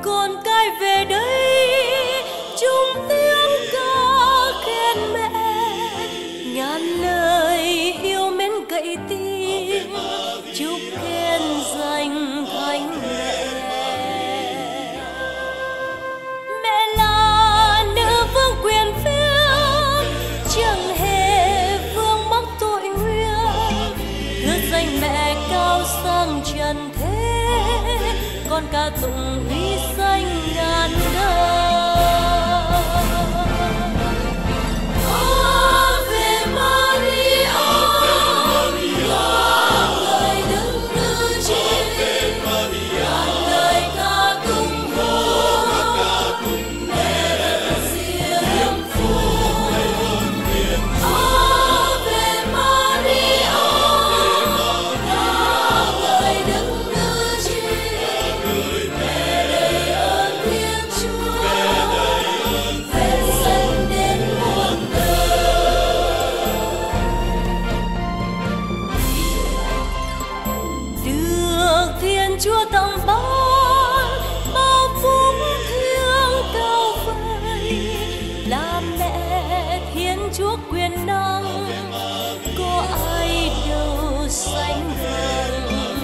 con cái về đây chung tiếng ca khen mẹ, ngàn lời yêu mến cậy tiếng chúc khen danh thánh mẹ. Mẹ là nữ vương quyền phiên, chẳng hề vương mắc tội nguyên, thưa danh mẹ cao sang trần thế, con ca tụng uy danh ngàn đời. Ave Maria, lời Đức Nữ Trinh, lời ca tung hô mẹ diêm phúc. Ave Maria, lời Đức Nữ Trinh, mẹ đầy ơn Thiên Chúa, phép sanh đến muôn đời. Được Thiên Chúa tặng ban bao phúc thiêng cao vời, là mẹ Thiên Chúa quyền năng, có ai đâu sánh bằng.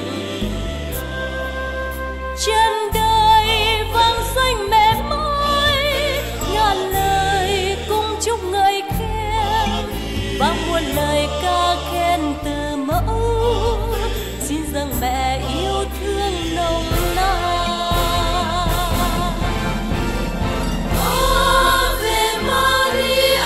Trên đời vang danh mẹ mãi, ngàn lời cung chúc ngợi khen, và muôn lời ca khen từ mẫu, xin dâng mẹ yêu thương nồng nàn. Ave Maria,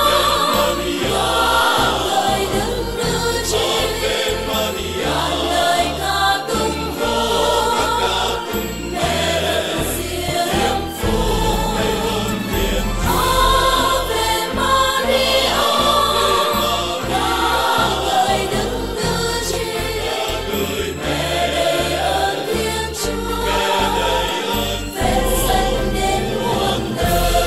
lời Đức Nữ Trinh, lời ca tung hô mẹ diêm phúc. Ave Maria, lời Đức Nữ Trinh, mẹ đầy ơn Thiên Chúa, phép sanh đến muôn đời.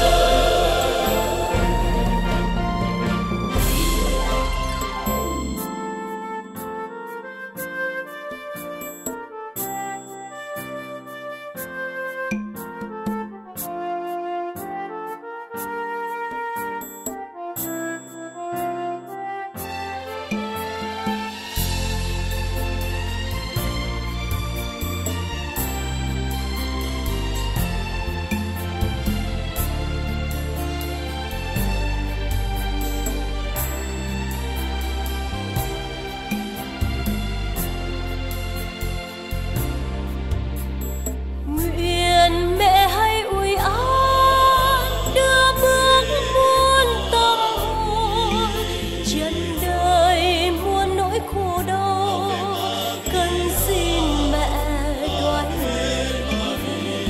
Nguyện mẹ hãy ủi an đưa bước muôn tâm hồn, chân đời muôn nỗi khổ đau, cần xin mẹ đoái lời.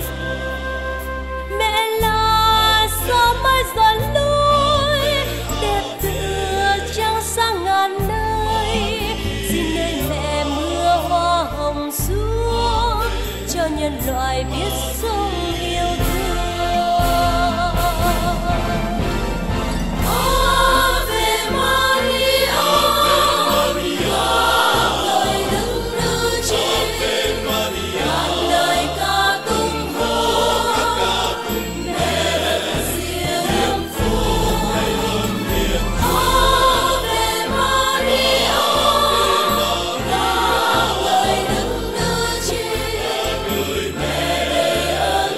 Mẹ là sao mai dần lối, đẹp tựa trăng sáng ngàn nơi, xin nơi mẹ mưa hoa hồng xuống, cho nhân loại biết sống yêu thương. Ave Maria, lời Đức Nữ Trinh, lời ca tung hô mẹ diêm phúc. Ave Maria, lời Đức Nữ Trinh, mẹ đầy ơn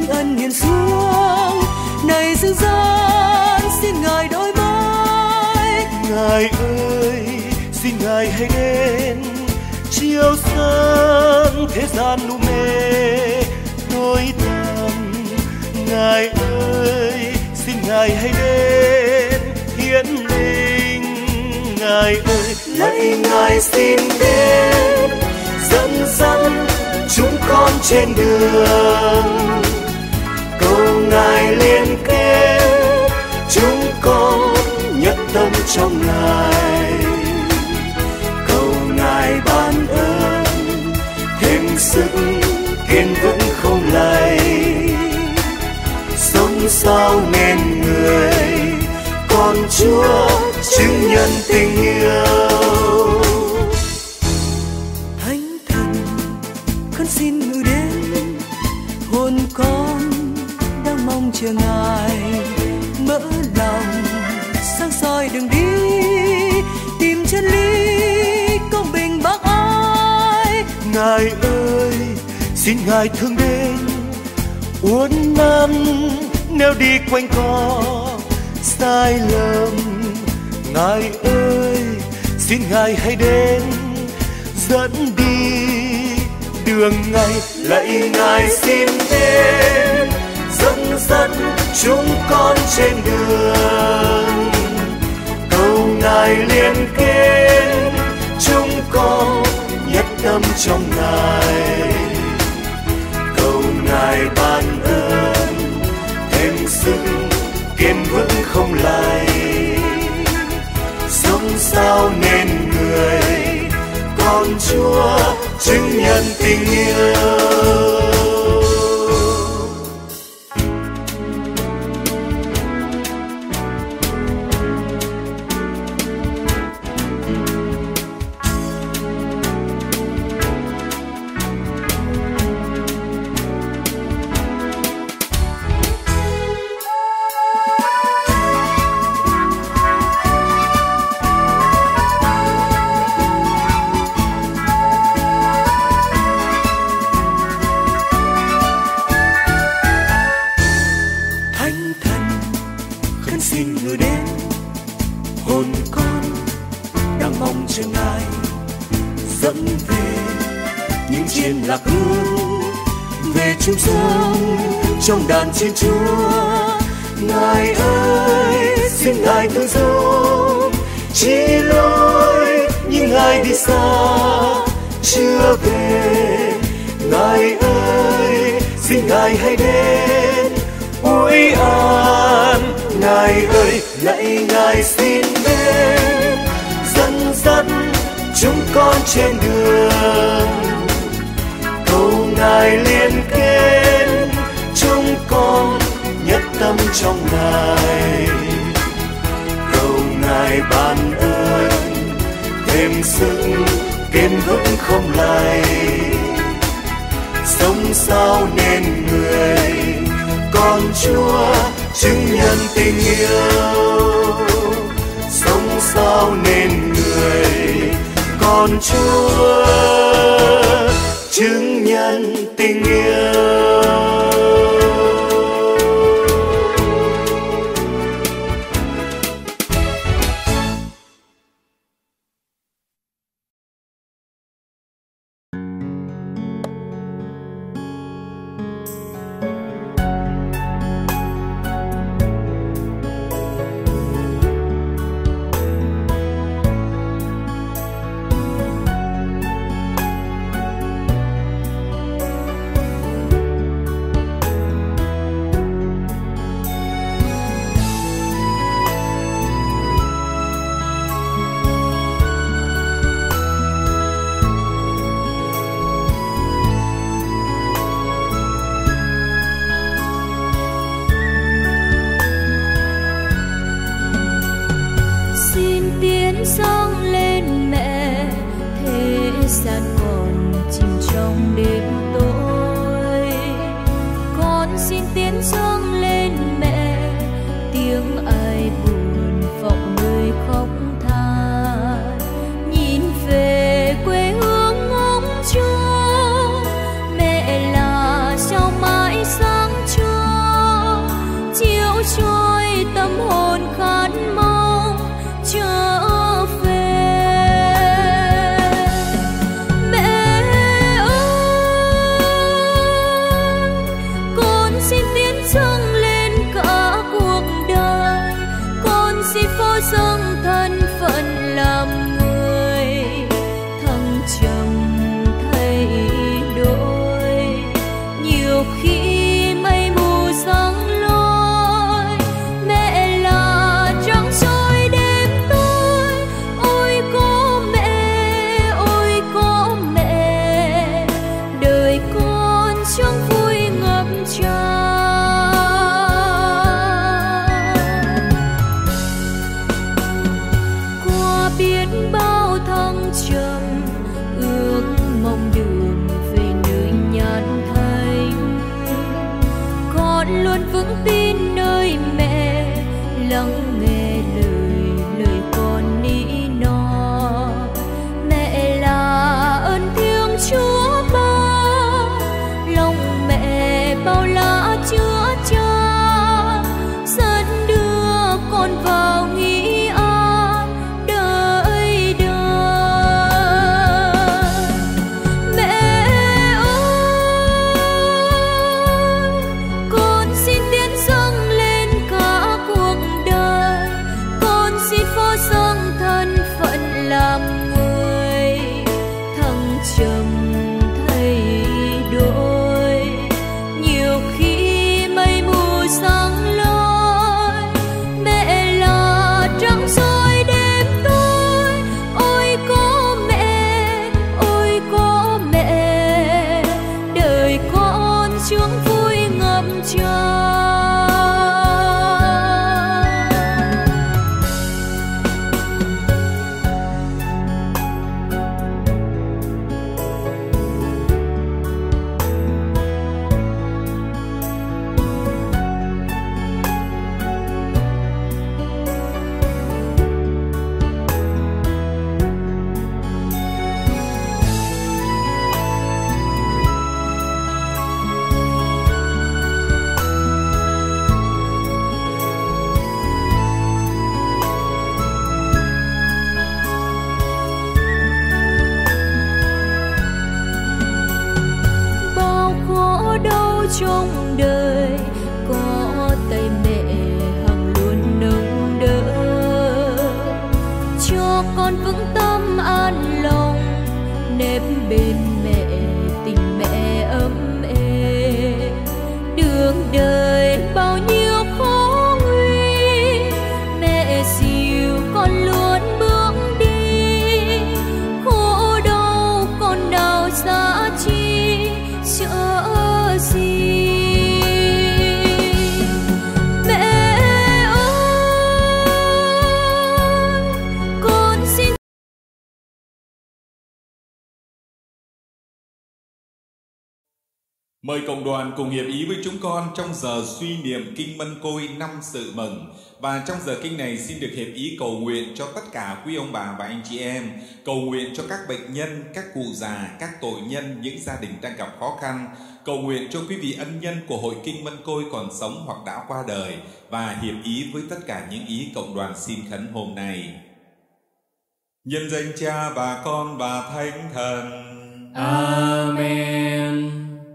thánh ân hiền xuống. Này dương gian xin Ngài đổi mới. Ngài ơi, xin Ngài hãy đến chiếu sáng thế gian lu mê tối tăm. Ngài ơi, xin Ngài hãy đến hiển linh. Ngài ơi, lạy Ngài xin đến dẫn dắt chúng con trên đường. Cầu Ngài liên kết chúng con nhất tâm trong Ngài. Cầu Ngài ban ơn thêm sức kiên vững không lay. Sống sao nên người con Chúa chứng nhân tình yêu. Thánh thần con xin ngự đến, hồn con đang mong chờ Ngài. Mở lòng sáng soi đường đi, tìm chân lý công bình bác ái. Ngài ơi, xin Ngài thương đến uốn nắn nếu đi quanh co sai lầm. Ngài ơi, xin Ngài hãy đến dẫn đi đường ngày. Lạy Ngài xin đến dẫn dắt chúng con trên đường. Cầu Ngài liên kết chúng con nhất tâm trong Ngài. Cầu Ngài ban ơn thêm sức kiên vững không lay. Sống sao nên người con Chúa chứng nhân tình yêu. Chung sống trong đàn chiên Chúa. Ngài ơi, xin Ngài thương giúp chỉ lối nhưng Ngài đi xa chưa về. Ngài ơi, xin Ngài hãy đến ủi an. Ngài ơi, lạy Ngài xin đến dẫn dắt chúng con trên đường. Cầu Ngài liên kết chúng con nhất tâm trong Ngài. Cầu Ngài ban ơn thêm sức kiên vững không lay. Sống sao nên người con Chúa chứng nhân tình yêu. Sống sao nên người con Chúa chứng nhân tình yêu. lắng nghe lời con ní no. Mẹ là ơn thiêng Chúa Ba, lòng mẹ bao la chứa chan, dẫn đưa con vào nghĩa an đời đời. Mẹ ơi, con xin tiến dâng lên cả cuộc đời, con xin phó dâng thân phận làm người, thăng trầm thay đổi. Nhiều khi mây mù giăng lối, mẹ là trăng soi đêm tối. Ôi có mẹ, ôi có mẹ, đời con sướng vui ngập tràn. Bao khổ đau trong đời, có tay mẹ hằng luôn nâng đỡ, cho con vững tâm an lòng, nếp bên mẹ tình mẹ ấm êm. Đường đời bao nhiêu khó nguy, mẹ dìu con luôn bước đi. Khổ đau con nào giá chi sợ gì. Mẹ ơi, con xin Mời cộng đoàn cùng hiệp ý với chúng con trong giờ suy niệm Kinh Mân Côi 5 sự mừng. Và trong giờ kinh này xin được hiệp ý cầu nguyện cho tất cả quý ông bà và anh chị em, cầu nguyện cho các bệnh nhân, các cụ già, các tội nhân, những gia đình đang gặp khó khăn, cầu nguyện cho quý vị ân nhân của Hội Kinh Mân Côi còn sống hoặc đã qua đời, và hiệp ý với tất cả những ý cộng đoàn xin khấn hôm nay. Nhân danh Cha và Con và Thánh Thần. Amen.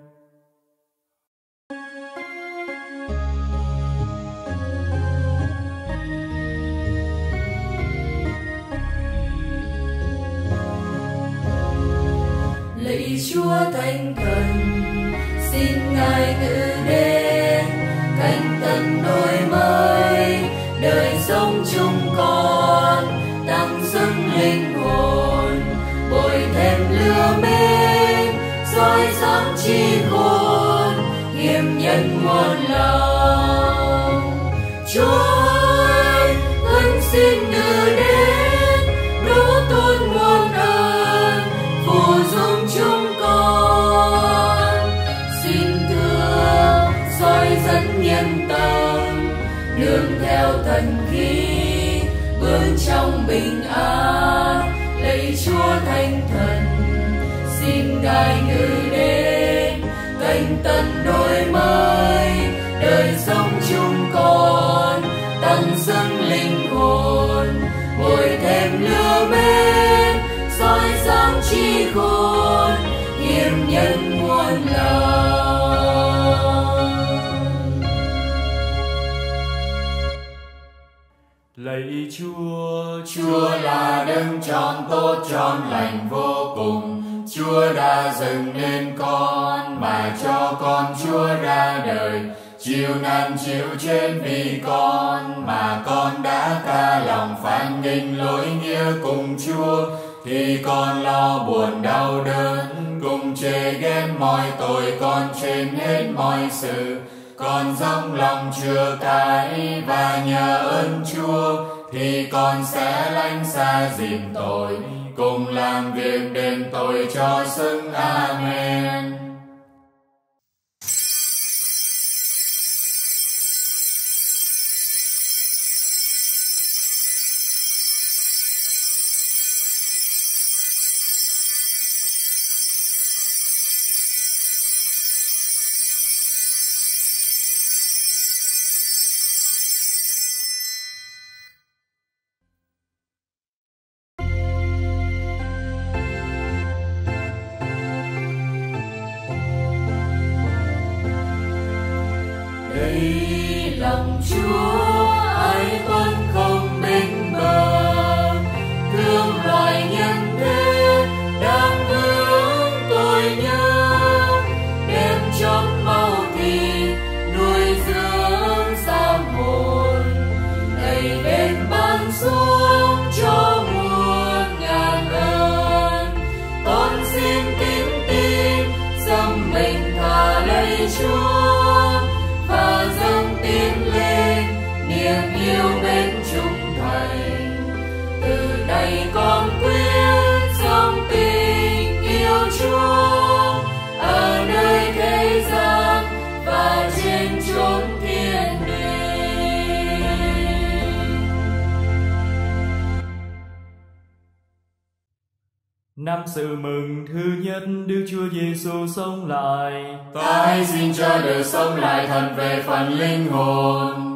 Lạy Chúa Thánh Thần, xin Ngài ngự đến, canh tân đổi mới đời sống chúng con, tăng dâng linh hồn, bồi thêm lửa mến, soi sáng trí khôn, hiệp nhân muôn lòng. Chúa ơi, thân xin ngự đến, đỗ tôn muôn ơn, phù dung chúng con. Xin thương soi dẫn nhân tâm, nương theo thần khí, bước trong bình an. Lạy Chúa Thánh Thần, xin Ngài ngự đến, canh tân đổi mới đời sống chúng con, tăng dâng linh hồn, bồi thêm lửa mến, soi sáng trí khôn, hiệp nhân muôn lòng. Lạy Chúa, Chúa là đấng trọn tốt trọn lành vô cùng. Chúa đã dâng lên con mà cho con Chúa ra đời, chịu nạn chịu chết vì con mà con đã ca lòng phản nghịch lỗi nghĩa cùng Chúa. Thì con lo buồn đau đớn, cùng chê ghét mọi tội con trên hết mọi sự. Con dốc lòng chừa cái và nhờ ơn Chúa, thì con sẽ lánh xa dìm tội, cùng làm việc đền tội cho xứng. Amen. Lấy lòng Chúa ai vẫn không bên bờ, thương loài nhân thế đang hướng tôi nhớ, đem chốn mau thì nuôi dưỡng tâm hồn, đầy đền ban xuống cho muôn ngàn ơn. Con xin kính tin dâng mình thả lạy Chúa và dâng tiến lên niềm yêu bên chúng Thầy. Từ đây con quyết sống tình yêu Chúa ở nơi thế gian và trên chốn thiên đàng. Năm sự mừng thứ nhất, Đức Chúa Giêsu sống lại. Ta hãy xin cho được sống lại thật về phần linh hồn.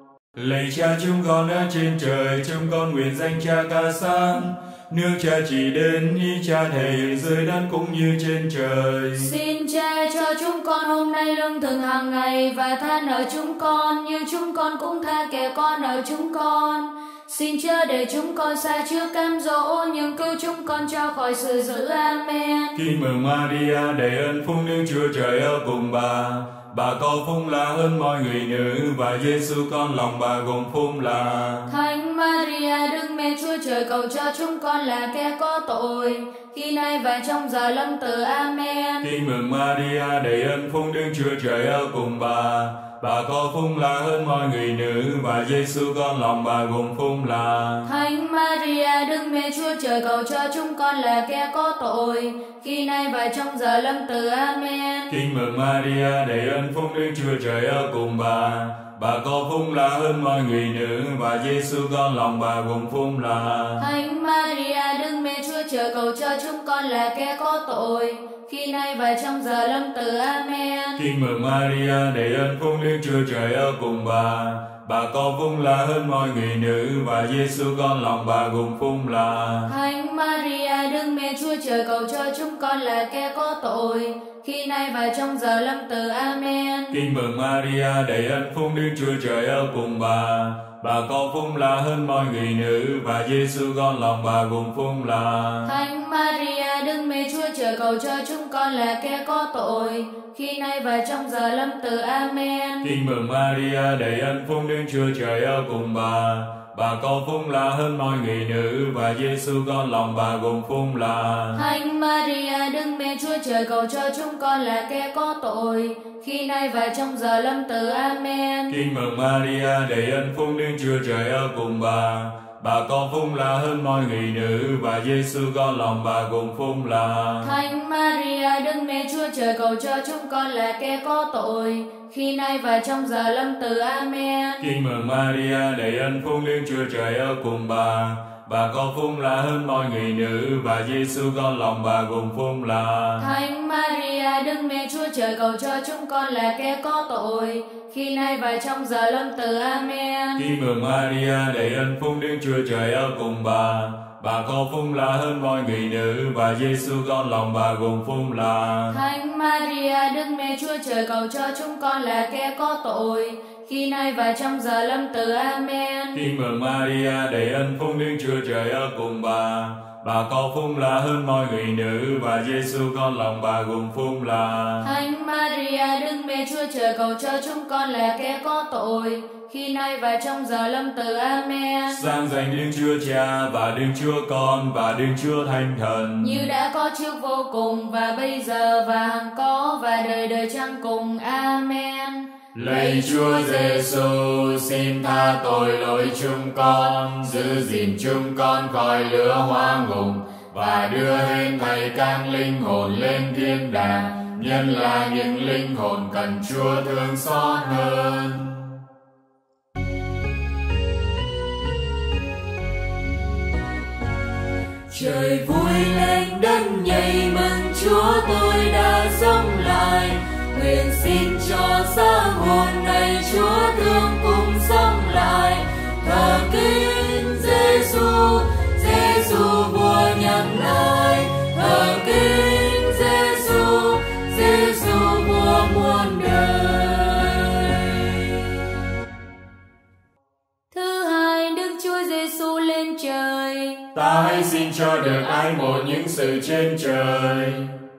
Lạy Cha chúng con ở trên trời, chúng con nguyện danh Cha ca sáng, nước Cha chỉ đến, ý Cha thể hiện dưới đất cũng như trên trời. Xin Cha cho chúng con hôm nay lương thực hàng ngày và tha nợ chúng con như chúng con cũng tha kẻ con nợ chúng con. Xin chớ để chúng con sa trước cám dỗ, nhưng cứu chúng con cho khỏi sự dữ. Amen. Kính mừng Maria, đầy ơn phúc, Đức Chúa Trời ở cùng bà. Bà có phúc lạ hơn mọi người nữ, và Giêsu con lòng bà gồm phúc lạ. Thánh Maria, Đức Mẹ Chúa Trời, cầu cho chúng con là kẻ có tội, khi nay và trong giờ lâm tử. Amen. Kính mừng Maria, đầy ơn phúc, Đức Chúa Trời ở cùng bà. Bà có phúc lạ hơn mọi người nữ, và Giêsu con lòng bà gồm phúc lạ. Thánh Maria, Đức Mẹ Chúa Trời, cầu cho chúng con là kẻ có tội, khi nay và trong giờ lâm tử. Amen. Kính mừng Maria, đầy ơn phúc, Đức Chúa Trời ở cùng bà. Bà có phúc lạ hơn mọi người nữ, và Giêsu con lòng bà gồm phúc lạ. Thánh Maria, Đức Mẹ Chúa Trời, cầu cho chúng con là kẻ có tội, khi nay và trong giờ lâm tử. Amen. Kính mừng Maria, đầy ơn phúc, Đức Chúa Trời ở cùng bà. Bà có phúc lạ hơn mọi người nữ, và Giêsu con lòng bà gồm phúc lạ. Thánh Maria, Đức Mẹ Chúa Trời, cầu cho chúng con là kẻ có tội, khi nay và trong giờ lâm tử. Amen. Kính mừng Maria, đầy ơn phúc, Đức Chúa Trời ở cùng bà. Bà có phúc lạ hơn mọi người nữ, và Giêsu con lòng bà gồm phúc lạ. Thánh Maria, Đức Mẹ Chúa Trời, cầu cho chúng con là kẻ có tội, khi nay và trong giờ lâm tử. Amen. Kính mừng Maria, đầy ơn phúc, Đức Chúa Trời ở cùng bà. Bà có phúc lạ hơn mọi người nữ, và Giêsu con lòng bà gồm phúc lạ. Thánh Maria, Đức Mẹ Chúa Trời, cầu cho chúng con là kẻ có tội, khi nay và trong giờ lâm tử. Amen. Kính mừng Maria, đầy ơn phúc, Đức Chúa Trời ở cùng bà. Bà có phúc lạ hơn mọi người nữ, và Giêsu con lòng bà gồm phúc lạ. Thánh Maria, Đức Mẹ Chúa Trời, cầu cho chúng con là kẻ có tội, khi nay và trong giờ lâm tử. Amen. Kính mừng Maria, đầy ơn phúc, Đức Chúa Trời ở cùng bà. Bà có phúc lạ hơn mọi người nữ, và Giêsu con lòng bà gồm phúc lạ. Thánh Maria, Đức Mẹ Chúa Trời, cầu cho chúng con là kẻ có tội, khi nay và trong giờ lâm tử. Amen. Kính mừng Maria, đầy ơn phúc, Đức Chúa Trời ở cùng bà. Bà có phúc lạ hơn mọi người nữ, và Giêsu con lòng bà gồm phúc lạ. Thánh Maria, Đức Mẹ Chúa Trời, cầu cho chúng con là kẻ có tội, khi nay và trong giờ lâm tử. Amen. Kính mừng Maria, đầy ơn phúc, Đức Chúa Trời ở cùng bà. Bà có phúc lạ hơn mọi người nữ, và Giêsu con lòng bà gồm phúc lạ. Thánh Maria, Đức Mẹ Chúa Trời, cầu cho chúng con là kẻ có tội, khi nay và trong giờ lâm tử. Amen. Sang danh Đức Chúa Cha và Đức Chúa Con và Đức Chúa Thánh Thần, như đã có trước vô cùng và bây giờ và hằng có và đời đời chẳng cùng. Amen. Lạy Chúa Giêsu, xin tha tội lỗi chúng con, giữ gìn chúng con khỏi lửa hỏa ngục, và đưa hết thảy các linh hồn lên thiên đàng, nhất là những linh hồn cần Chúa thương xót hơn. Trời vui lên đất nhảy mừng, Chúa tôi đã sống lại. Nguyện xin cho xác hồn này Chúa thương cùng sống lại. Thờ kính Giêsu, Giêsu vua nhân ái. Thờ kính Giêsu, Giêsu vua muôn đời. xin cho được ái một những sự trên trời.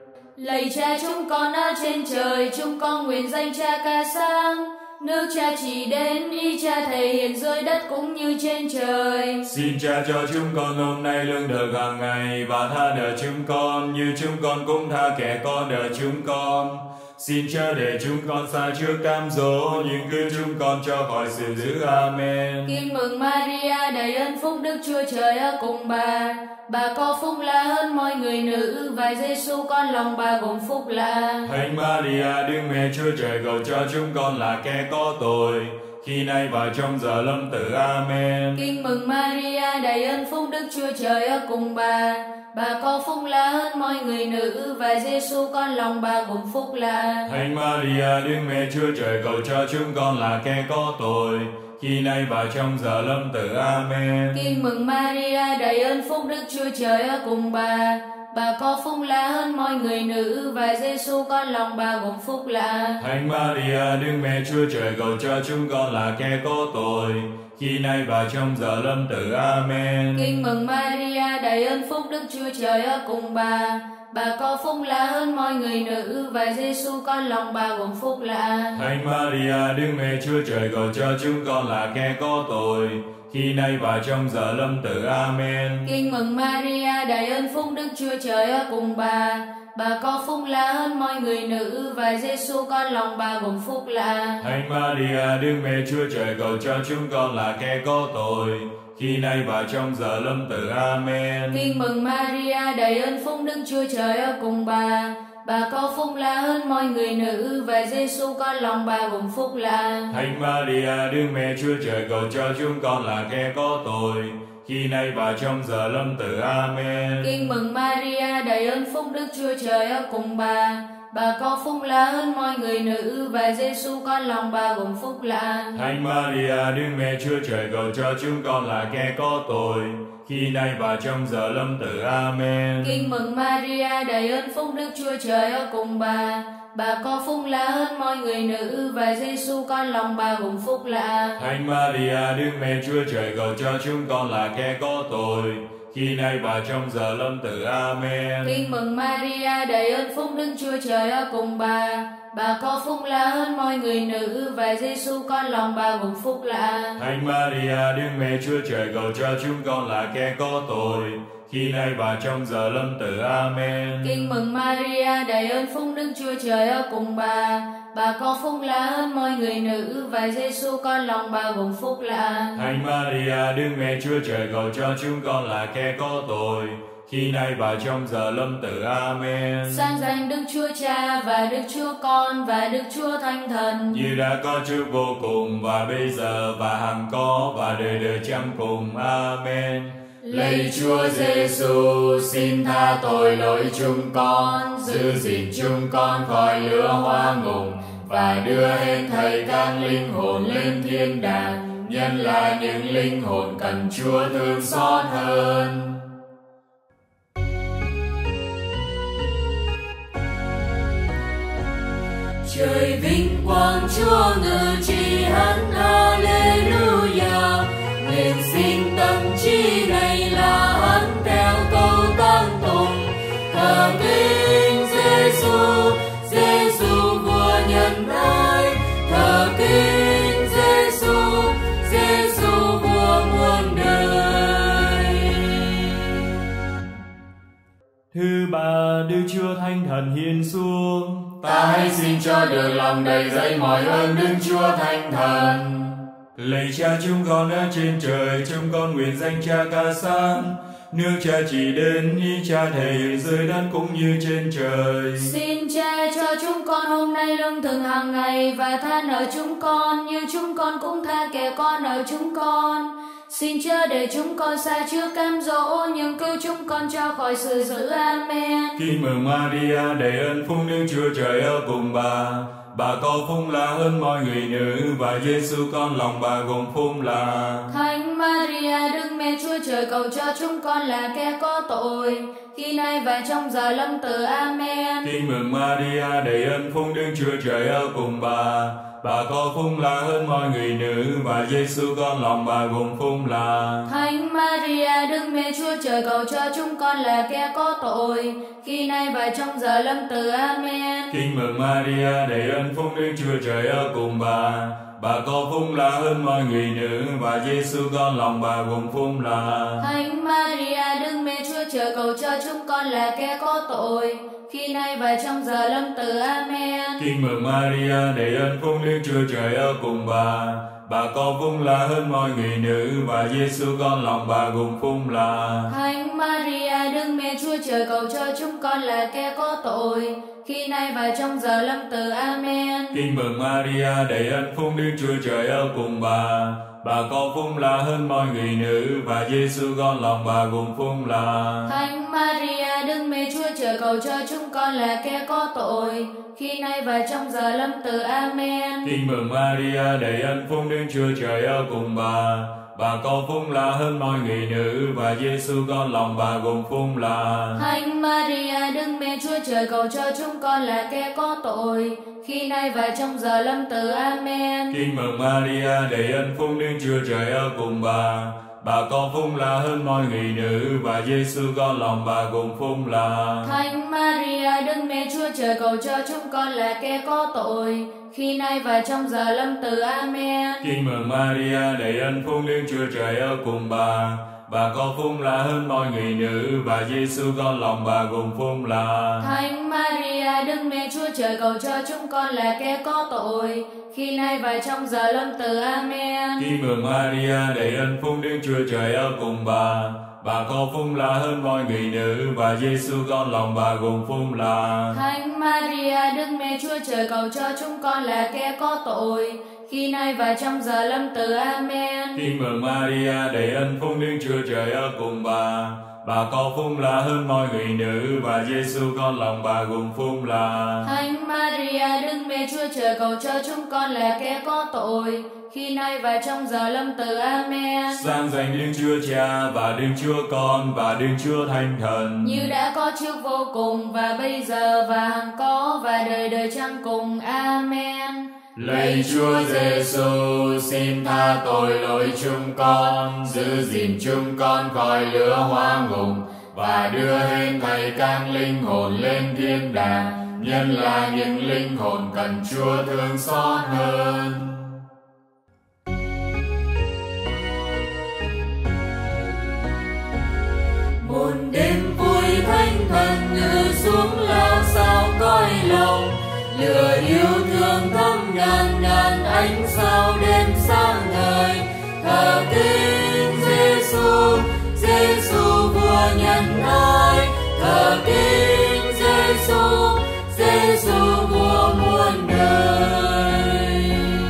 Lạy Cha chúng con ở trên trời, chúng con nguyện danh Cha ca sáng. Nước Cha chỉ đến, ý Cha thể hiện dưới đất cũng như trên trời. Xin Cha cho chúng con hôm nay lương thực hàng ngày, và tha nợ chúng con như chúng con cũng tha kẻ có nợ chúng con. Xin Cha để chúng con xa trước cám dỗ, nhưng cứu chúng con cho khỏi sự dữ. Amen. Kinh mừng Maria, đầy ơn phúc, Đức Chúa Trời ở cùng bà. Bà có phúc lạ hơn mọi người nữ, và Giêsu con lòng bà gồm phúc lạ. Thánh Maria, Đức Mẹ Chúa Trời, cầu cho chúng con là kẻ có tội, khi nay và trong giờ lâm tử. Amen. Kinh mừng Maria, đầy ơn phúc, Đức Chúa Trời ở cùng bà. Bà có phúc lạ hơn mọi người nữ, và Giêsu con lòng bà gồm phúc lạ. Thánh Maria, Đức Mẹ Chúa Trời, cầu cho chúng con là kẻ có tội, khi nay và trong giờ lâm tử. Amen. Kinh mừng Maria, đầy ơn phúc, Đức Chúa Trời ở cùng bà. Bà có phúc lạ hơn mọi người nữ, và Giêsu con lòng bà gồm phúc lạ. Thánh Maria, Đức Mẹ Chúa Trời, cầu cho chúng con là kẻ có tội, khi nay và trong giờ lâm tử. Amen. Kinh mừng Maria, đầy ơn phúc, Đức Chúa Trời ở cùng bà. Bà có phúc lạ hơn mọi người nữ, và Giêsu con lòng bà gồm phúc lạ. Thánh Maria, Đức Mẹ Chúa Trời, cầu cho chúng con là kẻ có tội, khi nay và trong giờ lâm tử. Amen. Kinh mừng Maria, đầy ơn phúc, Đức Chúa Trời ở cùng bà. Bà có phúc lạ hơn mọi người nữ, và Giêsu con lòng bà gồm phúc lạ. Thánh Maria, Đức Mẹ Chúa Trời, cầu cho chúng con là kẻ có tội, khi nay và trong giờ lâm tử. Amen. Kinh mừng Maria, đầy ơn phúc, Đức Chúa Trời ở cùng bà. Bà có phúc lạ hơn mọi người nữ, và Giêsu con lòng bà gồm phúc lạ. Thánh Maria, Đức Mẹ Chúa Trời, cầu cho chúng con là kẻ có tội, khi nay và trong giờ lâm tử. Amen. Kinh mừng Maria, đầy ơn phúc, Đức Chúa Trời ở cùng bà. Bà có phúc lạ hơn mọi người nữ, và Giêsu con lòng bà gồm phúc lạ. Thánh Maria, Đức Mẹ Chúa Trời, cầu cho chúng con là kẻ có tội, khi nay và trong giờ lâm tử. Amen. Kinh mừng Maria, đầy ơn phúc, Đức Chúa Trời ở cùng bà. Bà có phúc lạ hơn mọi người nữ, và Giêsu con lòng bà gồm phúc lạ. Thánh Maria, Đức Mẹ Chúa Trời, cầu cho chúng con là kẻ có tội, khi nay và trong giờ lâm tử. Amen. Kinh mừng Maria, đầy ơn phúc, Đức Chúa Trời ở cùng bà. Bà có phúc lạ hơn mọi người nữ, và Giêsu con lòng bà gồm phúc lạ. Thánh Maria, Đức Mẹ Chúa Trời, cầu cho chúng con là kẻ có tội, khi nay và trong giờ lâm tử. Amen. Kinh mừng Maria, đầy ơn phúc, Đức Chúa Trời ở cùng bà. Bà có phúc lạ hơn mọi người nữ, và Giêsu con lòng bà gồm phúc lạ. Thánh Maria, Đức Mẹ Chúa Trời, cầu cho chúng con là kẻ có tội, khi nay và trong giờ lâm tử. Amen. Sang danh Đức Chúa Cha và Đức Chúa Con và Đức Chúa Thánh Thần, như đã có trước vô cùng, và bây giờ và hằng có, và đời đời chẳng cùng. Amen. Lạy Chúa Giêsu, xin tha tội lỗi chúng con, giữ gìn chúng con khỏi lửa hỏa ngục, và đưa hết thảy các linh hồn lên thiên đàng, nhất là những linh hồn cần Chúa thương xót hơn. Trời vinh quang Chúa ngự trị, hắn Hallelujah. Nguyện xin tâm trí này là hắn theo câu tăng tụng. Thờ kính Giêsu, Giêsu vua nhân ái. Thờ kính Giêsu, Giêsu vua muôn đời. Thứ ba, Đức Chúa Thánh Thần hiện xuống. Ta hãy xin cho được lòng đầy dẫy mọi ơn Đức Chúa Thánh Thần. Lạy Cha chúng con ở trên trời, chúng con nguyện danh Cha ca sáng. Nước Cha chỉ đến, ý Cha thể hiện dưới đất cũng như trên trời. Xin Cha cho chúng con hôm nay lương thực hàng ngày, và tha nợ chúng con như chúng con cũng tha kẻ có nợ chúng con. Xin chớ để chúng con xa trước cám dỗ, nhưng cứu chúng con cho khỏi sự dữ. Amen. Kinh mừng Maria, đầy ơn phúc, Đức Chúa Trời ở cùng bà. Bà có phúc lạ hơn mọi người nữ, và Giêsu con lòng bà gồm phúc lạ. Thánh Maria, Đức Mẹ Chúa Trời, cầu cho chúng con là kẻ có tội, khi nay và trong giờ lâm tử. Amen. Kinh mừng Maria, đầy ơn phúc, Đức Chúa Trời ở cùng bà. Bà có phúc lạ hơn mọi người nữ, và Giêsu con lòng bà gồm phúc lạ. Thánh Maria, Đức Mẹ Chúa Trời, cầu cho chúng con là kẻ có tội, khi nay và trong giờ lâm tử. Amen. Kinh mừng Maria, đầy ơn phúc, Đức Chúa Trời ở cùng bà. Bà có phúc lạ hơn mọi người nữ, và Giêsu con lòng bà gồm phúc lạ. Thánh Maria, Đức Mẹ Chúa Trời, cầu cho chúng con là kẻ có tội, khi nay và trong giờ lâm tử. Amen. Kinh mừng Maria, đầy ơn phúc, Đức Chúa Trời ở cùng bà. Bà có phúc lạ hơn mọi người nữ, và Giêsu con lòng bà gồm phúc lạ. Thánh Maria, Đức Mẹ Chúa Trời, cầu cho chúng con là kẻ có tội, khi nay và trong giờ lâm tử. Amen. Kinh mừng Maria, đầy ơn phúc, Đức Chúa Trời ở cùng bà. Bà có phúc lạ hơn mọi người nữ, và Giêsu con lòng bà gồm phúc lạ. Thánh Maria, Đức Mẹ Chúa Trời, cầu cho chúng con là kẻ có tội, khi nay và trong giờ lâm tử. Amen. Kinh mừng Maria, đầy ơn phúc, Đức Chúa Trời ở cùng bà. Bà có phúc lạ hơn mọi người nữ, và Giêsu con lòng bà gồm phúc lạ. Thánh Maria, Đức Mẹ Chúa Trời, cầu cho chúng con là kẻ có tội, khi nay và trong giờ lâm tử. Amen. Kinh mừng Maria, đầy ơn phúc, Đức Chúa Trời ở cùng bà. Bà có phúc lạ hơn mọi người nữ, và Giêsu con lòng bà gồm phúc lạ. Thánh Maria, Đức Mẹ Chúa Trời, cầu cho chúng con là kẻ có tội, khi nay và trong giờ lâm tử. Amen. Kinh mừng Maria, đầy ơn phúc, Đức Chúa Trời ở cùng bà. Bà có phúc lạ hơn mọi người nữ, và Giêsu con lòng bà gồm phúc lạ. Thánh Maria, Đức Mẹ Chúa Trời, cầu cho chúng con là kẻ có tội, khi nay và trong giờ lâm tử. Amen. Kinh mừng Maria, đầy ơn phúc, Đức Chúa Trời ở cùng bà. Bà có phúc lạ hơn mọi người nữ, và Giêsu con lòng bà gồm phúc lạ. Thánh Maria, Đức Mẹ Chúa Trời, cầu cho chúng con là kẻ có tội, khi nay và trong giờ lâm tử. Amen. Kinh mừng Maria, đầy ơn phúc, Đức Chúa Trời ở cùng bà. Bà có phúc lạ hơn mọi người nữ, và Giêsu con lòng bà gồm phúc lạ. Thánh Maria, Đức Mẹ Chúa Trời, cầu cho chúng con là kẻ có tội, khi nay và trong giờ lâm tử. Amen. Sang danh Đức Chúa Cha và Đức Chúa Con và Đức Chúa Thánh Thần, như đã có trước vô cùng, và bây giờ và hằng có, và đời đời chẳng cùng. Amen. Lạy Chúa Giêsu, xin tha tội lỗi chúng con, giữ gìn chúng con khỏi lửa hỏa ngục, và đưa hết thảy các linh hồn lên thiên đàng, nhất là những linh hồn cần Chúa thương xót hơn. một đêm vui thánh thần như xuống lao sao cõi lòng, lửa yêu thương thắm ngàn ngàn ánh sao đêm sáng ngời. Thờ kính Giêsu, Giêsu vua nhân ái. Thờ kính Giêsu, Giêsu vua muôn đời.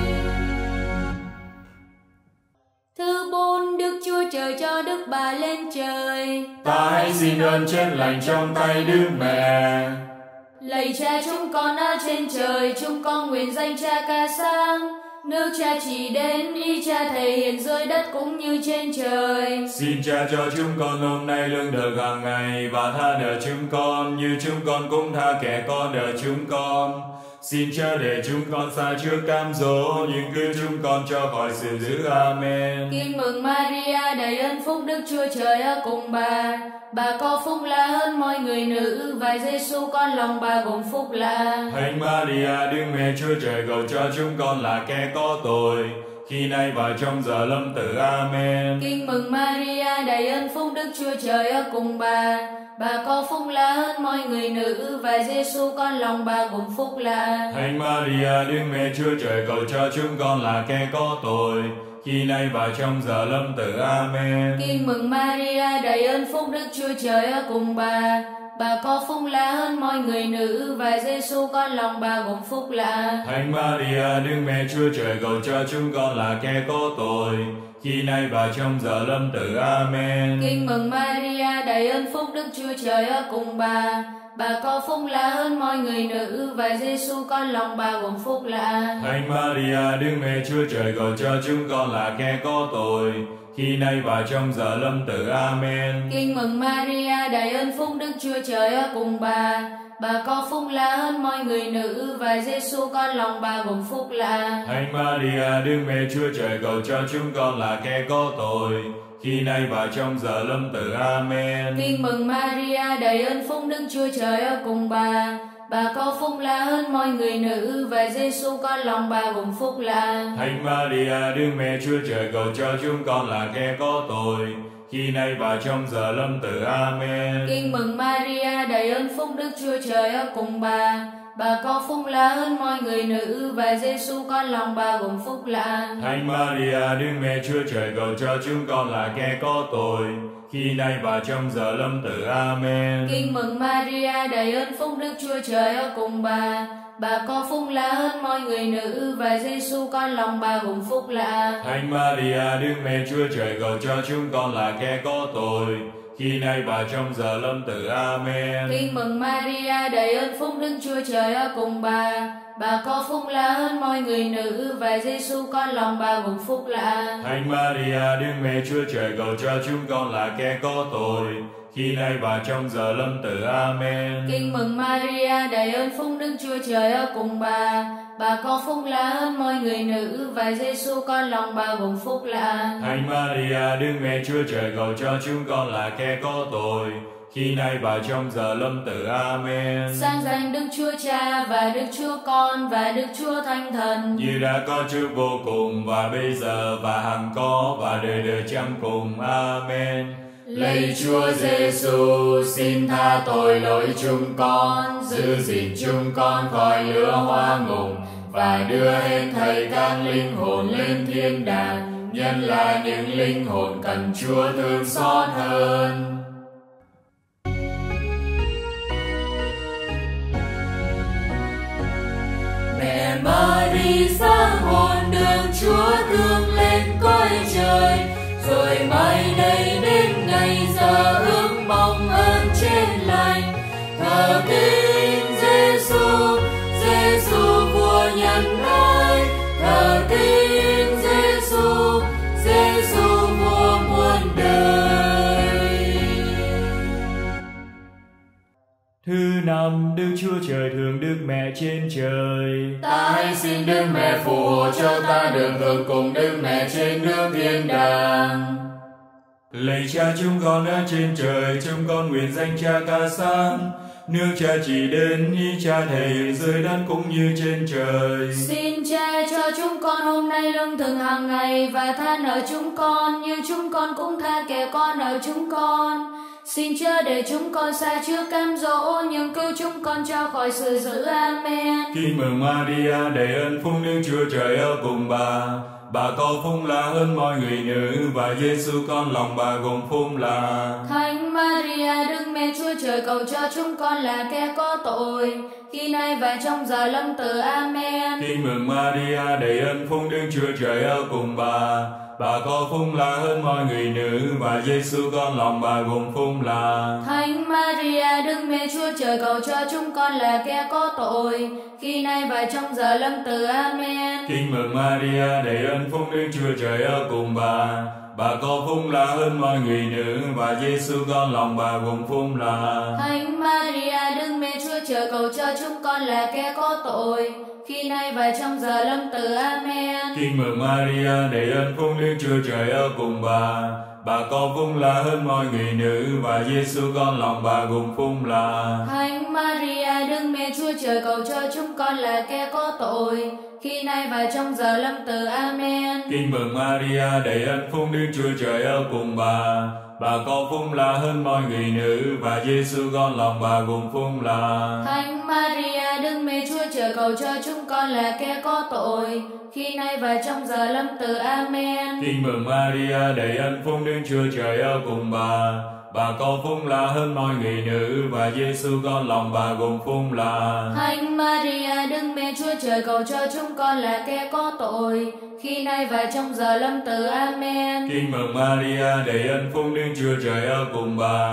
Thứ 4, Đức Chúa Trời cho Đức Bà lên trời. Ta hãy xin ơn chết lành trong tay Đức Mẹ. Lạy Cha chúng con ở trên trời, chúng con nguyện danh Cha ca sáng. Nước Cha chỉ đến, ý Cha thể hiện dưới đất cũng như trên trời. Xin Cha cho chúng con hôm nay lương thực hàng ngày, và tha nợ chúng con như chúng con cũng tha kẻ có nợ chúng con. Xin Cha để chúng con xa trước cám dỗ, nhưng cứu chúng con cho khỏi sự dữ. Amen. Kinh mừng Maria, đầy ơn phúc, Đức Chúa Trời ở cùng bà. Bà có phúc lạ hơn mọi người nữ, và Giêsu con lòng bà gồm phúc lạ. Thánh Maria, Đức Mẹ Chúa Trời, cầu cho chúng con là kẻ có tội, khi nay và trong giờ lâm tử. Amen. Kinh mừng Maria, đầy ơn phúc, Đức Chúa Trời ở cùng bà. Bà có phúc lạ hơn mọi người nữ, và Giêsu con lòng bà gồm phúc lạ. Thánh Maria, Đức Mẹ Chúa Trời, cầu cho chúng con là kẻ có tội, khi nay và trong giờ lâm tử. Amen. Kinh mừng Maria, đầy ơn phúc, Đức Chúa Trời ở cùng bà. Bà có phúc lạ hơn mọi người nữ, và Giêsu con lòng bà gồm phúc lạ. Thánh Maria, Đức Mẹ Chúa Trời, cầu cho chúng con là kẻ có tội, khi nay và trong giờ lâm tử. Amen. Kinh mừng Maria, đầy ơn phúc, Đức Chúa Trời ở cùng bà. Bà có phúc lạ hơn mọi người nữ, và Giêsu con lòng bà gồm phúc lạ. Thánh Maria, Đức Mẹ Chúa Trời, cầu cho chúng con là kẻ có tội, khi nay và trong giờ lâm tử. Amen. Kinh mừng Maria, đầy ơn phúc, Đức Chúa Trời ở cùng bà. Bà có phúc lạ hơn mọi người nữ, và Giêsu con lòng bà gồm phúc lạ. Thánh Maria, Đức Mẹ Chúa Trời, cầu cho chúng con là kẻ có tội, khi nay và trong giờ lâm tử. Amen. Kinh mừng Maria, đầy ơn phúc, Đức Chúa Trời ở cùng bà. Bà có phúc lạ hơn mọi người nữ, và Giêsu con lòng bà gồm phúc lạ. Thánh Maria, Đức Mẹ Chúa Trời, cầu cho chúng con là kẻ có tội, khi nay và trong giờ lâm tử. Amen. Kinh mừng Maria, đầy ơn phúc, Đức Chúa Trời ở cùng bà. Bà có phúc lạ hơn mọi người nữ, và Giêsu con lòng bà gồm phúc lạ. Thánh Maria, Đức Mẹ Chúa Trời, cầu cho chúng con là kẻ có tội, khi nay và trong giờ lâm tử. Amen. Kinh mừng Maria, đầy ơn phúc, Đức Chúa Trời ở cùng bà. Bà có phúc lạ hơn mọi người nữ, và Giêsu con lòng bà gồm phúc lạ. Thánh Maria, Đức Mẹ Chúa Trời, cầu cho chúng con là kẻ có tội, khi nay và trong giờ lâm tử. Amen. Kinh mừng Maria, đầy ơn phúc, Đức Chúa Trời ở cùng bà. Bà có phúc lạ hơn mọi người nữ, và Giêsu con lòng bà gồm phúc lạ. Thánh Maria, Đức Mẹ Chúa Trời, cầu cho chúng con là kẻ có tội, khi nay và trong giờ lâm tử. Amen. Kinh mừng Maria, đầy ơn phúc, Đức Chúa Trời ở cùng bà. Bà có phúc lạ hơn mọi người nữ, và Giêsu con lòng bà gồm phúc lạ. Thánh Maria, Đức Mẹ Chúa Trời, cầu cho chúng con là kẻ có tội, khi nay và trong giờ lâm tử. Amen. Sang danh Đức Chúa Cha và Đức Chúa Con và Đức Chúa Thánh Thần, như đã có trước vô cùng, và bây giờ và hằng có, và đời đời chẳng cùng. Amen. Lạy Chúa Giêsu, xin tha tội lỗi chúng con, giữ gìn chúng con khỏi lửa hoa ngục, và đưa hết thảy các linh hồn lên thiên đàng, nhất là những linh hồn cần Chúa thương xót hơn. Mẹ Mary sáng hồn đường Chúa thương lên cõi trời, rồi mai đây đến ngày giờ ước mong ơn trên lành. Thờ kính Giêsu, Giêsu vua nhân ái, thờ kính Giêsu, Giêsu vua muôn đời. Thứ năm, Đức Chúa Trời thương Đức Mẹ trên trời. Ta hãy xin Đức Mẹ phù hộ cho ta được hưởng cùng Đức Mẹ trên nước thiên đàng. Lạy Cha chúng con ở trên trời, chúng con nguyện danh Cha ca sáng, nước Cha chỉ đến, ý Cha thể hiện dưới đất cũng như trên trời. Xin Cha cho chúng con hôm nay lương thực hàng ngày, và tha nợ chúng con như chúng con cũng tha kẻ con nợ chúng con. Xin chớ để chúng con sa trước cám dỗ, nhưng cứu chúng con cho khỏi sự dữ. Amen. Kinh mừng Maria, đầy ơn phúc, Đức Chúa Trời ở cùng bà. Bà có phúc lạ hơn mọi người nữ, và Giêsu con lòng bà gồm phúc lạ. Thánh Maria, Đức Mẹ Chúa Trời, cầu cho chúng con là kẻ có tội, khi nay và trong giờ lâm tử. Amen. Kinh mừng Maria, đầy ơn phúc, Đức Chúa Trời ở cùng bà. Bà có phúc lạ hơn mọi người nữ, và Giêsu con lòng bà gồm phúc lạ. Thánh Maria, Đức Mẹ Chúa Trời, cầu cho chúng con là kẻ có tội, khi nay và trong giờ lâm tử. Amen. Kinh mừng Maria, đầy ơn phúc, Đức Chúa Trời ở cùng bà. Bà có phúc lạ hơn mọi người nữ, và Giêsu con lòng bà gồm phúc lạ. Thánh Maria, Đức Mẹ Chúa Trời, cầu cho chúng con là kẻ có tội, khi nay và trong giờ lâm tử. Amen. Kinh mừng Maria, đầy ơn phúc, Đức Chúa Trời ở cùng bà. Bà có phúc lạ hơn mọi người nữ, và Giêsu con lòng bà gồm phúc lạ. Thánh Maria, Đức Mẹ Chúa Trời, cầu cho chúng con là kẻ có tội, khi nay và trong giờ lâm tử. Amen. Kinh mừng Maria, đầy ơn phúc, Đức Chúa Trời ở cùng bà. Bà có phúc lạ hơn mọi người nữ, và Giêsu con lòng bà gồm phúc lạ. Thánh Maria, Đức Mẹ Chúa Trời, cầu cho chúng con là kẻ có tội, khi nay và trong giờ lâm tử. Amen. Kinh mừng Maria, đầy ơn phúc, Đức Chúa Trời ở cùng bà. Bà có phúc lạ hơn mọi người nữ, và Giêsu con lòng bà gồm phúc lạ. Thánh Maria, Đức Mẹ Chúa Trời, cầu cho chúng con là kẻ có tội, khi nay và trong giờ lâm tử. Amen. Kinh mừng Maria, đầy ơn phúc, Đức Chúa Trời ở cùng bà.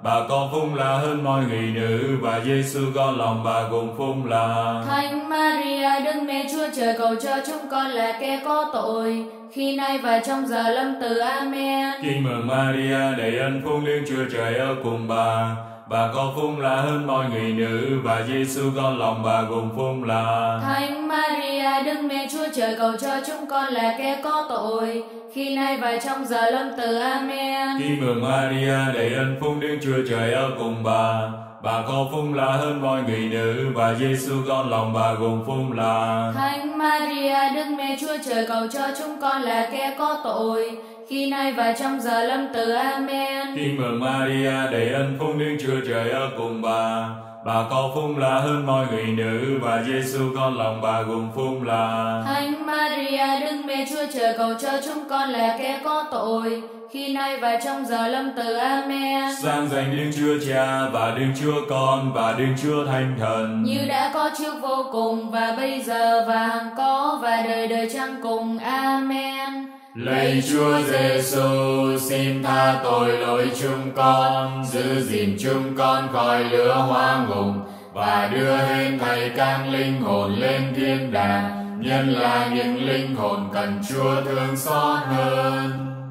Bà con phúc lạ hơn mọi người nữ, và Giêsu con lòng bà cùng phúc lạ. Thánh Maria Đức Mẹ Chúa Trời, cầu cho chúng con là kẻ có tội, khi nay và trong giờ lâm tử. Amen. Kinh mừng Maria, đầy ơn phúc Đức Chúa Trời ở cùng bà. Bà có phúc lạ hơn mọi người nữ, và Giêsu con lòng bà cùng phúc lạ. Thánh Maria Đức Mẹ Chúa Trời, cầu cho chúng con là kẻ có tội, khi nay và trong giờ lâm tử. Amen. Kinh mừng Maria, đầy ơn phúc Đức Chúa Trời ở cùng bà. Bà có phúc lạ hơn mọi người nữ, và Giêsu con lòng bà cùng phúc lạ. Thánh Maria Đức Mẹ Chúa Trời, cầu cho chúng con là kẻ có tội, khi nay và trong giờ lâm tử. Amen. Kinh mừng Maria, đầy ơn phúc Đức Chúa Trời ở cùng bà. Bà có phúc lạ hơn mọi người nữ, và Giêsu con lòng bà cùng phúc lạ. Thánh Maria Đức Mẹ Chúa Trời, cầu cho chúng con là kẻ có tội, khi nay và trong giờ lâm tử. Amen. Sang danh Đức Chúa Cha và Đức Chúa Con và Đức Chúa Thánh Thần, như đã có trước vô cùng và bây giờ và hằng có và đời đời chẳng cùng. Amen. Lạy Chúa Giêsu, xin tha tội lỗi chúng con, giữ gìn chúng con khỏi lửa hỏa ngục, và đưa hết thảy các linh hồn lên thiên đàng, nhất là những linh hồn cần Chúa thương xót hơn.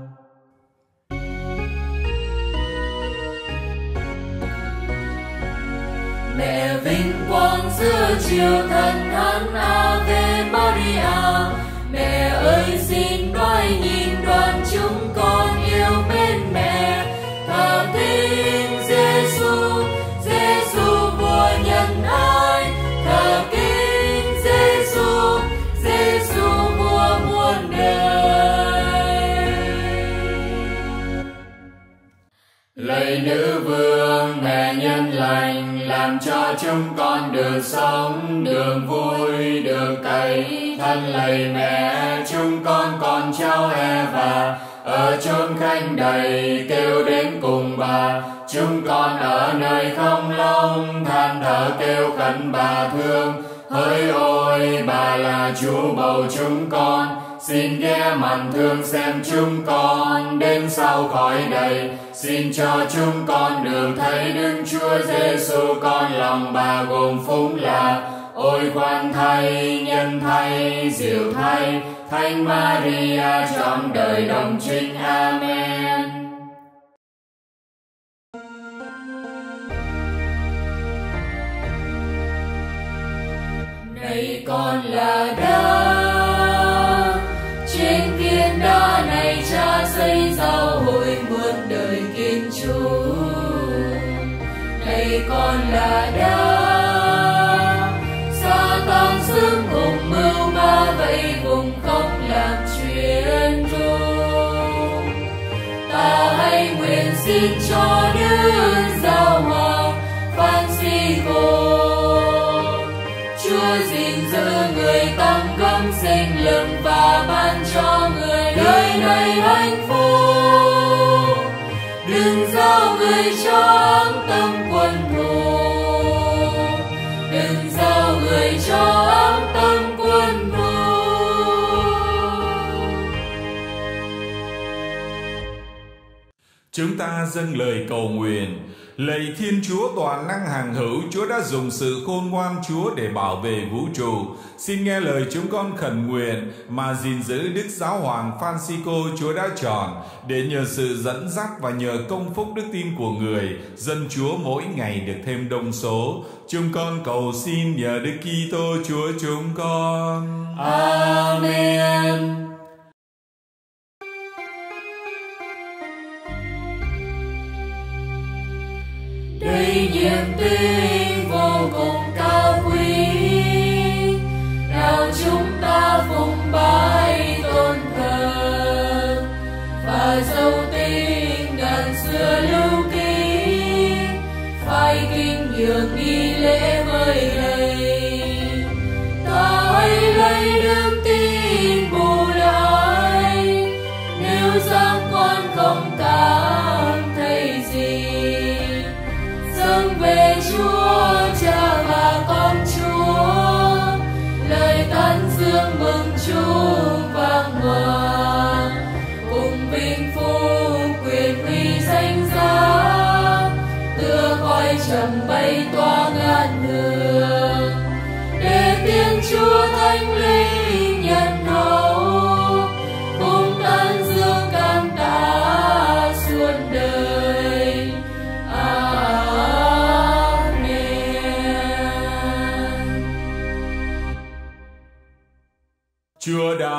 Mẹ vinh quang giữa chiều thần thánh, Ave Maria. Mẹ ơi xin đoái nhìn đoàn chúng con yêu mến mẹ. Thờ kính Giêsu, Giêsu vua nhân ái. Thờ kính Giêsu, Giêsu vua muôn đời. Lạy nữ vương mẹ nhân lành, làm cho chúng con được sống, được vui, được cậy. Thân lạy mẹ, chúng con cháu Eva, ở chốn khanh đầy kêu đến cùng bà. Chúng con ở nơi không lòng, than thở kêu khẩn bà thương. Hỡi ôi, bà là Chúa bầu chúng con, xin ghé mặt thương xem chúng con. Đến sau khói đầy, xin cho chúng con được thấy Đức Chúa Giêsu con lòng bà gồm phúc lạ. Ôi khoan thay, nhân thay, diệu thay, Thánh Maria trọn đời đồng trinh. Amen. Này con là đá, trên viên đá này Cha xây giáo hội muôn đời Thiên Chúa. Này con là đá, Sa-tan xứng hùng mưu ma vậy vùng không làm chuyện rung. Ta hãy nguyện xin cho Đức Giáo hoàng Francisco, Chúa gìn giữ người tăng cấm sinh lực và ban cho người đời này hạnh phúc. Đừng giao người cho ác tâm quân thù, đừng giao người cho ác tâm quân thù. Chúng ta dâng lời cầu nguyện. Lạy Thiên Chúa toàn năng hằng hữu, Chúa đã dùng sự khôn ngoan Chúa để bảo vệ vũ trụ. Xin nghe lời chúng con khẩn nguyện mà gìn giữ Đức Giáo hoàng Francisco Chúa đã chọn, để nhờ sự dẫn dắt và nhờ công phúc đức tin của người, dân Chúa mỗi ngày được thêm đông số. Chúng con cầu xin nhờ Đức Kitô Chúa chúng con. Amen. Đầy niềm tin vô cùng cao quý, nào chúng ta phụng bái tôn thờ và dấu tin ngàn xưa lưu ký, phải kính nhường nghi lễ mới đây. Ta hãy lấy đức tin bù đắp, nếu rằng con không cảm thấy gì, dâng về Chúa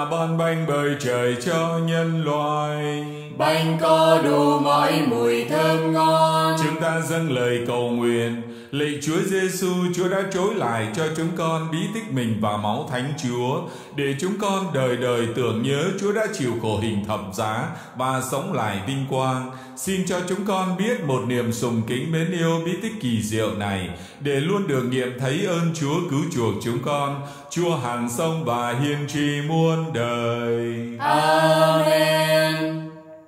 ban bánh bởi trời cho nhân loại. Bánh có đủ mọi mùi thơm ngon. Chúng ta dâng lời cầu nguyện. Lạy Chúa Giêsu, Chúa đã trối lại cho chúng con bí tích mình và máu Thánh Chúa, để chúng con đời đời tưởng nhớ Chúa đã chịu khổ hình thập giá và sống lại vinh quang. Xin cho chúng con biết một niềm sùng kính mến yêu bí tích kỳ diệu này, để luôn được nghiệm thấy ơn Chúa cứu chuộc chúng con, Chúa hàng sông và hiên tri muôn đời. Amen.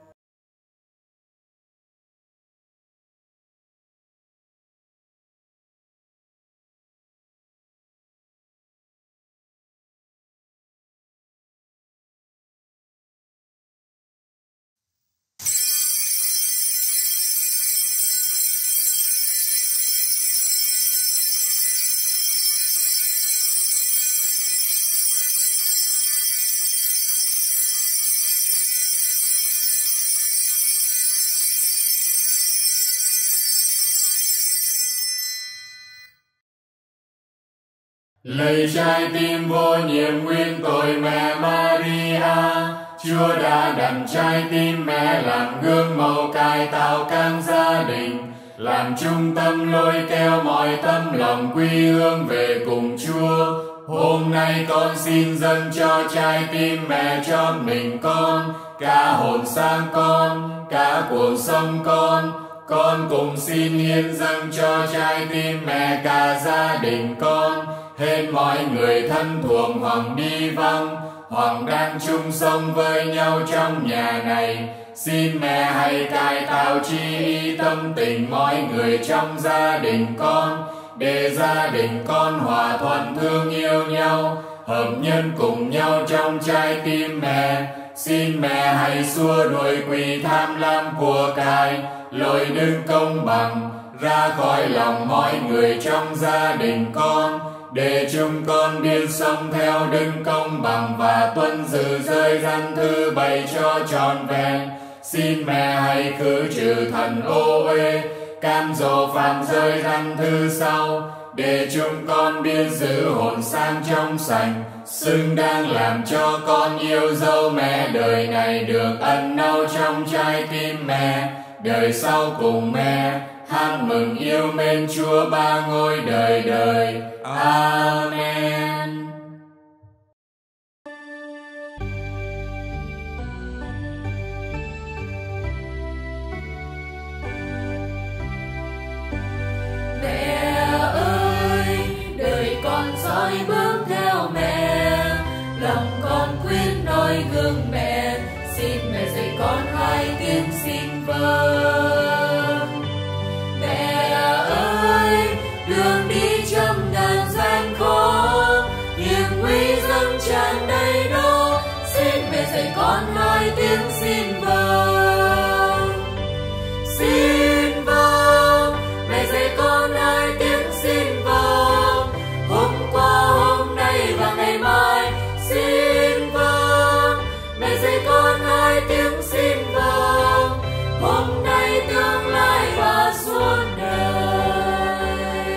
Lạy trái tim vô nhiễm nguyên tội mẹ Maria, Chúa đã đặt trái tim mẹ làm gương mẫu cải tạo các gia đình, làm trung tâm lôi kéo mọi tấm lòng quy hướng về cùng Chúa. Hôm nay con xin dâng cho trái tim mẹ cho mình con, cả hồn xác con, cả cuộc sống con cùng xin hiến dâng cho trái tim mẹ cả gia đình con, hết mọi người thân thuộc hoặc đi vắng, hoặc đang chung sống với nhau trong nhà này. Xin mẹ hãy cải tạo trí ý tâm tình mọi người trong gia đình con, để gia đình con hòa thuận thương yêu nhau, hợp nhân cùng nhau trong trái tim mẹ. Xin mẹ hãy xua đuổi quỷ tham lam của cải, lối đức công bằng ra khỏi lòng mọi người trong gia đình con, để chúng con biết sống theo đức công bằng và tuân giữ giới răn thứ 7 cho trọn vẹn. Xin mẹ hãy khử trừ thần ô uế, cam dỗ phạm giới răn thứ 6, để chúng con biết giữ hồn sang trong sạch, xứng đáng làm cho con yêu dấu mẹ đời này được ẩn náu trong trái tim mẹ, đời sau cùng mẹ hát mừng yêu mến Chúa ba ngôi đời đời. Amen. Mẹ ơi, đời con dõi bước theo mẹ, lòng con quyết noi gương mẹ, xin mẹ dạy con hai tiếng xin vâng. Mẹ ơi, đường đi trăm ngàn gian khó, hiểm nguy dâng tràn đầy đó, xin mẹ dạy con hai tiếng xin vâng. Xin vâng, mẹ dạy con hai tiếng xin vâng, hôm qua hôm nay và ngày mai. Xin vâng, mẹ dạy con hai tiếng xin vâng, hôm nay tương lai và suốt đời.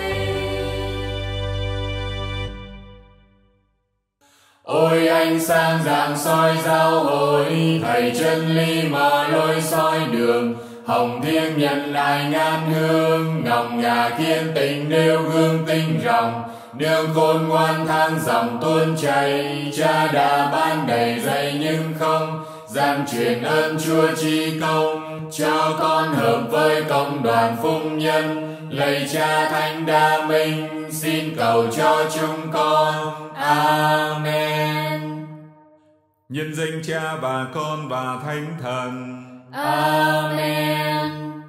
Ôi ánh sáng rạng soi giáo hội, thầy chân lý mở lối soi đường, hồng thiêng nhận lại ngàn hương, ngọc ngà kiên tình nêu gương tinh ròng, nương khôn ngoan thang dòng tuôn chảy. Cha đã ban đầy dạy nhưng không gian truyền ơn Chúa chi công, cho con hợp với cộng đoàn phúc nhân. Lạy Cha Thánh Đa Minh, xin cầu cho chúng con. Amen. Nhân danh Cha và Con và Thánh Thần. Amen.